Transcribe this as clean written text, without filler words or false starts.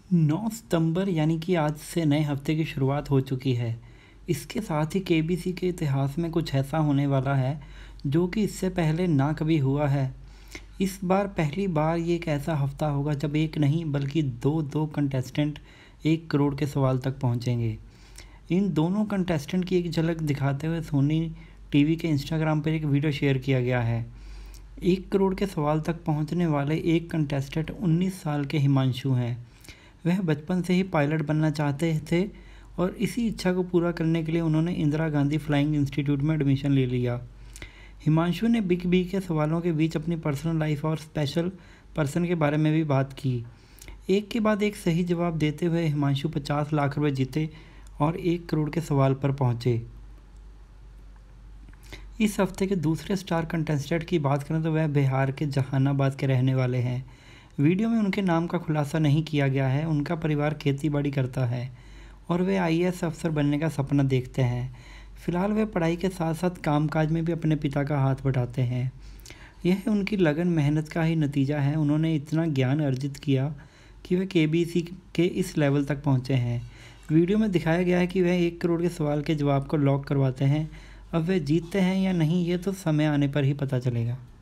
9 सितंबर यानी कि आज से नए हफ्ते की शुरुआत हो चुकी है। इसके साथ ही केबीसी के इतिहास में कुछ ऐसा होने वाला है जो कि इससे पहले ना कभी हुआ है। इस बार पहली बार ये एक ऐसा हफ्ता होगा जब एक नहीं बल्कि दो दो कंटेस्टेंट 1 करोड़ के सवाल तक पहुंचेंगे। इन दोनों कंटेस्टेंट की एक झलक दिखाते हुए सोनी टीवी के इंस्टाग्राम पर एक वीडियो शेयर किया गया है। 1 करोड़ के सवाल तक पहुंचने वाले एक कंटेस्टेंट 19 साल के हिमांशु हैं। वह बचपन से ही पायलट बनना चाहते थे और इसी इच्छा को पूरा करने के लिए उन्होंने इंदिरा गांधी फ्लाइंग इंस्टीट्यूट में एडमिशन ले लिया। हिमांशु ने बिग बी के सवालों के बीच अपनी पर्सनल लाइफ और स्पेशल पर्सन के बारे में भी बात की। एक के बाद एक सही जवाब देते हुए हिमांशु 50 लाख रुपए जीते और 1 करोड़ के सवाल पर पहुंचे। इस हफ्ते के दूसरे स्टार कंटेस्टेंट की बात करें तो वह बिहार के जहानाबाद के रहने वाले हैं। वीडियो में उनके नाम का खुलासा नहीं किया गया है। उनका परिवार खेतीबाड़ी करता है और वे आईएएस अफसर बनने का सपना देखते हैं। फिलहाल वे पढ़ाई के साथ साथ कामकाज में भी अपने पिता का हाथ बटाते हैं। यह उनकी लगन मेहनत का ही नतीजा है। उन्होंने इतना ज्ञान अर्जित किया कि वे केबीसी के इस लेवल तक पहुँचे हैं। वीडियो में दिखाया गया है कि वह 1 करोड़ के सवाल के जवाब को लॉक करवाते हैं। अब वे जीतते हैं या नहीं ये तो समय आने पर ही पता चलेगा।